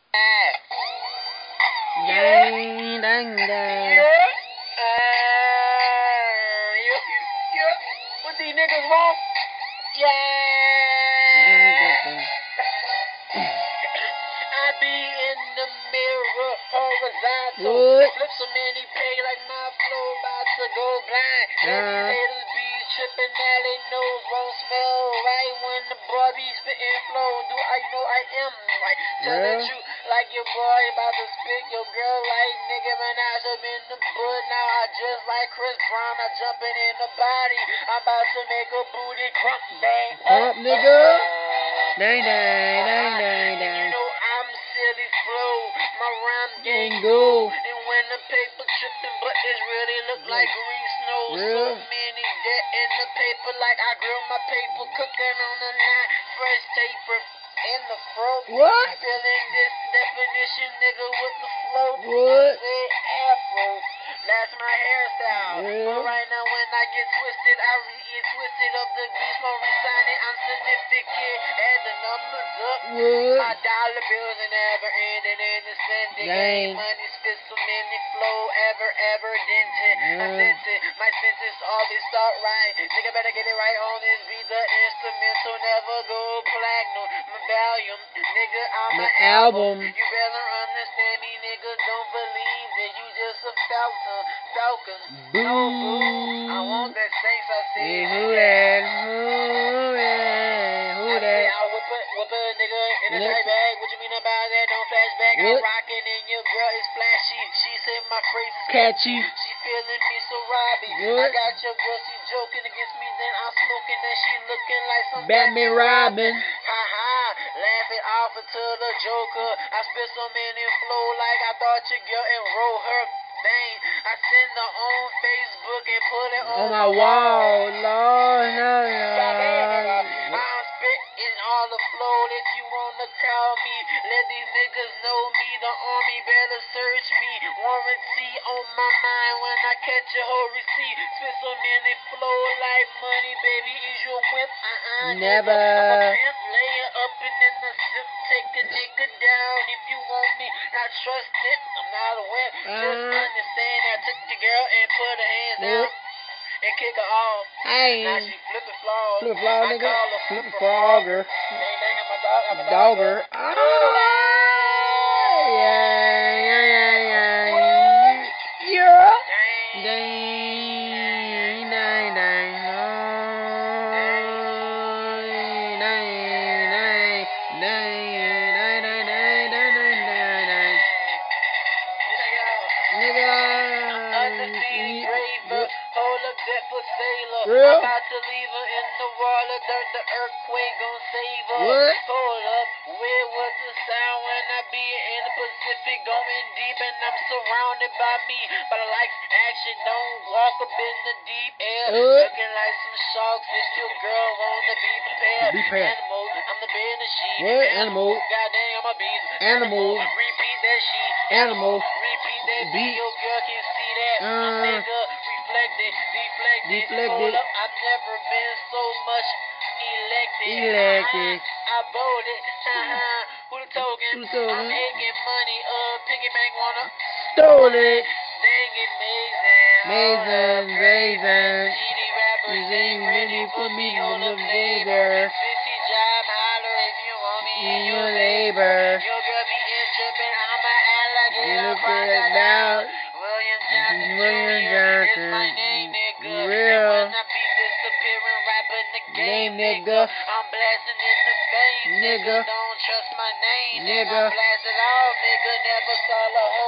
Dang, dang, dang. What these niggas want? Yeah. I be in the mirror, horizontal. What? Flip so many pay like my flow about to go blind. These haters be tripping, now they nose won't smell right when the boy be spitting flow. Do I know I am right? Tell the truth, like your boy about to spit your girl like nigga, man, I up in the bud. Now I just like Chris Brown, I jumping in the body. I'm about to make a booty crump, bang Up, nigga. Dang, dang, dang, dang, dang. You know I'm silly flow, my rhyme gang Go. and when the paper tripping, but it really look like green snow. So many dead in the paper, like I grill my paper, cooking on the line, fresh taper in the throat. What? Spilling this definition, nigga, with the flow. What? Say afro, that's my hairstyle. But right now when I get twisted, I re-eat twisted of the beast, won't resign it. I'm significant, add the numbers up. What? My dollar bills are never ending in the spending game. Money spit so many flow ever dented. I sent it, my sentence always start right. Nigga better get it right on this beat. The instrumental never go platinum. My volume, nigga, I'm My an album. You better understand me, nigga. Don't believe that you just a falcon. Boo. No boo. I want that Saints. I said Yeah, who that? Who that? Who that? I whip a nigga in a dry bag. What you mean about that? Don't flashback. I'm rocking and your girl is flashy. She said my phrase is Catchy. She feeling me so Robbie. I got your girl, she joking against me, then I'm smoking and she looking like some Batman Robin. Ha ha, laughing off until the Joker. I spit so many flow like I thought your girl enroll her. Dang, I send her on Facebook and put it on my wall. Lord, no, I'm spitting all the flow that you wanna call me. Let these niggas know me. The army better search me. Warranty on my mind when I catch a whole receipt. Spit so many flow like money, baby. Is your whip? Never. I'm a pimp, lay it up and in the sip. Take a nigga down if you want me. Not trust it. I'm not a wimp. Just understand I took the girl and put her hands down. And kick her off. Hey. Now she flippin' flog. Flip flog, nigga. I call her Flip flipper frogger. Dang, dang, I'm a dog. I'm a Dogger. Yeah. Dang, dang, dang. Hold up that for sailor. Real? I'm about to leave her in the water. The earthquake gon' save her. What? Hold up, where was the sound when I be in the Pacific going deep and I'm surrounded by me? But I like action, don't walk up in the deep air. Looking like some sharks, if your girl wanna be prepared. Animal, I'm the bear in the sheep. What? Animal. Goddamn, I'm a beast. Animal. Repeat that shit. Animal. Repeat that beat. Your girl can see that. Nigga, reflected, deflected. Hold up, I've never been so much elected. I voted. Who the token? I'm making money. Piggy bank wanna stole it. Dang it, Mason. CD rappers ain't ready put me on the the labor. 50 job, holler if you want me In your labor. Your girl be in trippin', I'm a alligator. Look at it now. William Johnson William Jr. Johnson. is my name, nigga. Real. And when I be disappearing, rapping the game, nigga. I'm blasting in the face, Nigga. Don't trust my name, Nigga. I blast it all, nigga. Never saw a whole